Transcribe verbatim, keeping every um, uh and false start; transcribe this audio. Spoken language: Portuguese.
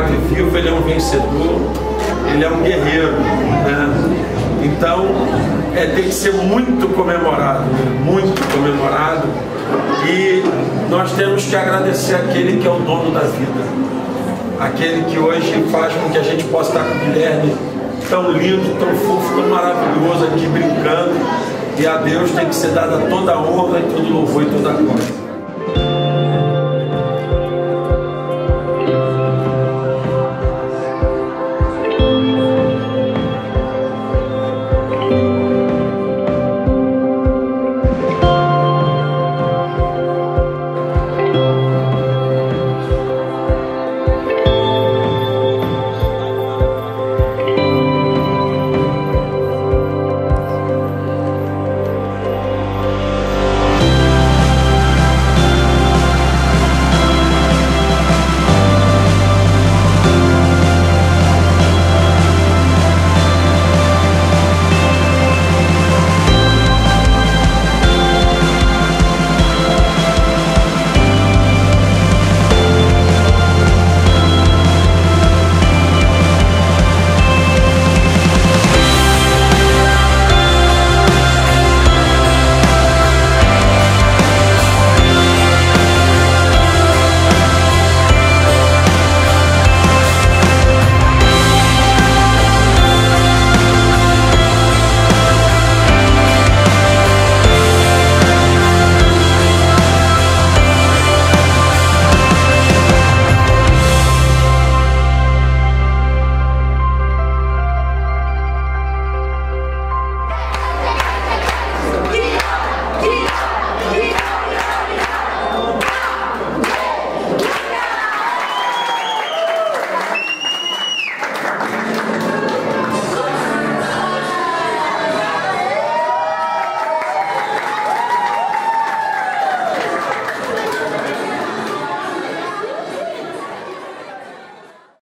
milagre vivo, ele é um vencedor, ele é um guerreiro, né? Então, é, tem que ser muito comemorado, né? Muito comemorado, e nós temos que agradecer aquele que é o dono da vida, aquele que hoje faz com que a gente possa estar com o Guilherme tão lindo, tão fofo, tão maravilhoso aqui brincando, e a Deus tem que ser dada toda a honra e todo o louvor e toda a glória.